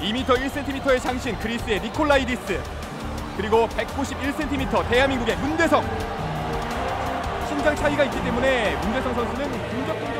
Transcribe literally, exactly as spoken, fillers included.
이 미터 일 센티미터의 장신 그리스의 니콜라이디스, 그리고 백구십일 센티미터 대한민국의 문대성. 신장 차이가 있기 때문에 문대성 선수는 공격적인